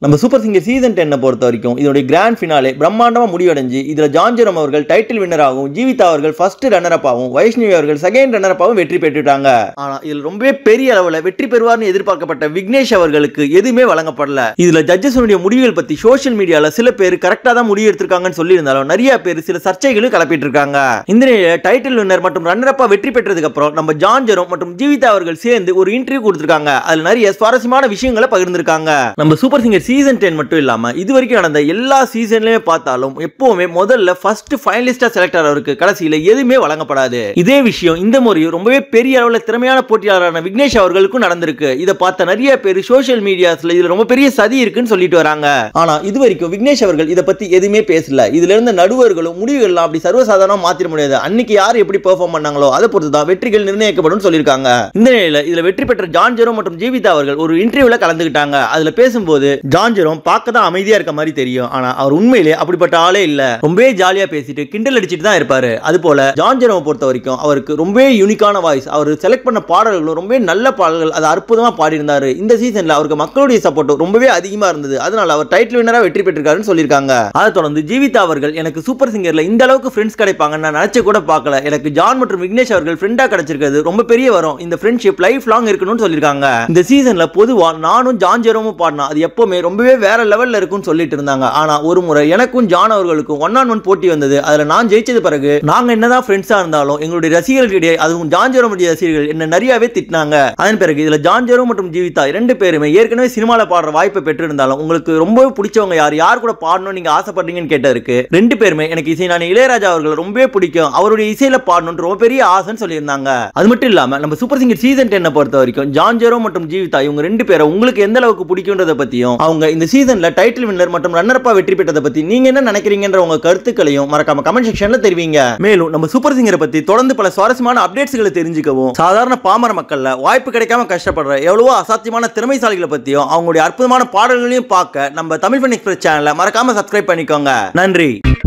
நம்ம super singer season 10 பொறுத்த வரைக்கும் இதோட கிராண்ட் ஃபினாலே பிரம்மாண்டமா முடிவடைஞ்சு இதுல ஜான் ஜெரோம் அவர்கள் டைட்டில் வின்னர் ஆகும், ஜீவிதா அவர்கள் ஃபர்ஸ்ட் ரன்னர் அப் ஆகும், வைஷ்ணவி அவர்கள் செகண்ட் ரன்னர் அப் ஆகும் வெற்றி பெற்றுட்டாங்க. ஆனா இதுல ரொம்பவே பெரிய அளவுல வெற்றி பெறுவார்னு எதிர்பார்க்கப்பட்ட விக்னேஷ் அவர்களுக்கு எதுவுமே வழங்கப்படல. இதுல ஜட்ஜஸ் முடிவுகள் பத்தி சோஷியல் மீடியால சில பேர் கரெக்டா தான் முடிவு எடுத்திருக்காங்கன்னு சொல்லி இருந்தாலும் நிறைய பேர் சில சர்ச்சைகளும் கிளப்பிட்டு இருக்காங்க. இந்த நிலையில டைட்டில் வின்னர் மற்றும் ரன்னர் அப்பா வெற்றி பெற்றதுக்கு அப்புறம் நம்ம ஜான் ஜெரோம் மற்றும் ஜீவிதா அவர்கள் சேர்ந்து ஒரு இன்டர்வியூ கொடுத்திருக்காங்க. அதுல நிறைய சுவாரஸ்யமான விஷயங்களை பகிர்ந்திருக்காங்க. நம்ம சூப்பர் சிங்கர் சீசன் 10 மட்டும் இல்லாம இதுவரைக்கும் நடந்த எல்லா சீசன்லயே பார்த்தாலும் எப்பவுமே முதல்ல ஃபர்ஸ்ட் ஃபைனலிஸ்டா செலக்ட் ஆறவருக்கு கடைசியில எதுவுமே வழங்கப்படாது. இதே விஷயம் இந்த முறையும் ரொம்பவே பெரிய அளவுல திறமையான போட்டியாளரான விக்னேஷ் அவர்களுக்கும் நடந்திருக்கு. இதை பார்த்த நிறைய பேர் சோஷியல் மீடியாஸ்ல இதுல ரொம்ப பெரிய சதி இருக்குன்னு சொல்லிட்டு வராங்க. ஆனா இதுவரைக்கும் விக்னேஷ் அவர்கள் இதை பத்தி எதுவுமே பேசல. இதுல இருந்த நடுவர்களும் முடிவுகள் அப்படி சர்வசாதாரணமா மாத்திர முடியாது. அன்னைக்கு யார் எப்படி பெர்ஃபார்ம் பண்ணாங்களோ அதை பொறுத்து தான் வெற்றிகள் நிர்ணயிக்கப்படும் சொல்லியிருக்காங்க. இந்த நிலையில இதுல வெற்றி பெற்ற ஜான் ஜெரோம் மற்றும் ஜீவிதா அவர்கள் ஒரு இன்டர்வியூல கலந்துக்கிட்டாங்க. அதுல பேசும்போது ஜான் ஜெரோம் பார்க்க தான் அமைதியா இருக்க மாதிரி தெரியும், ஆனா அவர் உண்மையிலே அப்படிப்பட்ட ஆளே இல்ல. ரொம்பவே ஜாலியா பேசிட்டு கிண்டல் அடிச்சிட்டு தான் இருப்பாரு. அது போல ஜான் ஜெரோம் பொறுத்த வரைக்கும் அவருக்கு ரொம்பவே யூனிக்கான வாய்ஸ், அவர் செலக்ட் பண்ண பாடல்களும் ரொம்பவே நல்ல பாடல்கள், அது அற்புதமா பாடியிருந்தாரு. இந்த சீசன்ல அவருக்கு மக்களுடைய சப்போர்ட் ரொம்பவே அதிகமா இருந்தது. அதனால அவர் டைட்டில் வின்னரா வெற்றி பெற்றிருக்காருன்னு சொல்லியிருக்காங்க. அதை தொடர்ந்து ஜீவிதா அவர்கள் எனக்கு சூப்பர் சிங்கர்ல இந்த அளவுக்கு ஃப்ரெண்ட்ஸ் கிடைப்பாங்கன்னு நான் நினைச்சு கூட பார்க்கல. எனக்கு ஜான் மற்றும் விக்னேஷ் அவர்கள் ஃப்ரெண்டா கிடைச்சிருக்கிறது ரொம்ப பெரிய வரும். இந்த ஃப்ரெண்ட்ஷிப் லைஃப் லாங் இருக்கணும்னு சொல்லியிருக்காங்க. இந்த சீசன்ல பொதுவா நானும் ஜான் ஜெரோமும் பாடினா அது எப்பவுமே ரொம்பவே வேற லெவல்ல இருக்கும்னு சொல்லிட்டு இருந்தாங்க. ஆனா ஒரு முறை எனக்கும் ஜான் அவர்களுக்கும் 1-on-1 போட்டி வந்தது. அதுல நான் ஜெயிச்சது பிறகு நாங்க என்னதான் ஃப்ரெண்ட்ஸா இருந்தாலும் எங்களுடைய ரசிகர்களிடையே அதுவும் ஜான் ஜெரோம் ரசிகர்கள் என்ன நிறையவே திட்டினாங்க. அதன் பிறகு இதுல ஜான் ஜெரோம் மற்றும் ஜீவிதா ரெண்டு பேருமே ஏற்கனவே சினிமால பாடுற வாய்ப்பை பெற்றிருந்தாலும் உங்களுக்கு ரொம்பவே பிடிச்சவங்க யார் கூட பாடணும் நீங்க ஆசைப்படுறீங்கன்னு கேட்டதுக்கு ரெண்டு பேருமே எனக்கு இசைஞானி இளையராஜா அவர்கள் ரொம்பவே பிடிக்கும், அவருடைய இசையில பாடணும்னு ரொம்ப பெரிய ஆசைன்னு சொல்லியிருந்தாங்க. அது மட்டும் இல்லாம நம்ம சூப்பர் சிங்கர் சீசன் 10 பொறுத்த வரைக்கும் ஜான் ஜெரோம் மற்றும் ஜீவிதா இவங்க ரெண்டு பேரும் உங்களுக்கு எந்த அளவுக்கு பிடிக்கும்ன்றத பத்தியும் அவங்க இந்த சீசன்ல டைட்டில் வின்னர் மற்றும் ரன்னர் அப்பா வெற்றி பெற்றதை பத்தி நீங்க என்ன நினைக்கிறீங்கன்ற உங்க கருத்துக்களையும் மறக்காம கமெண்ட் செக்ஷன்ல தெரிவிங்க. மேலும் நம்ம சூப்பர் சிங்கரை பத்தி தொடர்ந்து பல சுவாரஸ்யமான அப்டேட்ஸ்களை தெரிஞ்சுக்கவும் சாதாரண பாமர மக்கள்ல வாய்ப்பு கிடைக்காம கஷ்டப்படுற எவ்வளவோ அசாத்தியமான திறமைசாலிகளை பத்தியும் அவங்களுடைய அற்புதமான பாடல்களையும் பார்க்க நம்ம தமிழ் ஃபன் எக்ஸ்பிரஸ் சேனலை மறக்காம சப்ஸ்கிரைப் பண்ணிக்கோங்க. நன்றி.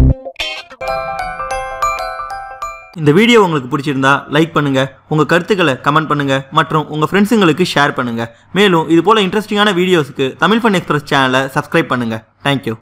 இந்த வீடியோ உங்களுக்கு பிடிச்சிருந்தா லைக் பண்ணுங்க, உங்க கருத்துக்களை கமெண்ட் பண்ணுங்க மற்றும் உங்க ஃப்ரெண்ட்ஸுங்களுக்கு ஷேர் பண்ணுங்க. மேலும் இது போல இன்ட்ரெஸ்டிங்கான வீடியோஸ்க்கு தமிழ் ஃபன் எக்ஸ்பிரஸ் சேனலை சப்ஸ்கிரைப் பண்ணுங்க. தேங்க்யூ.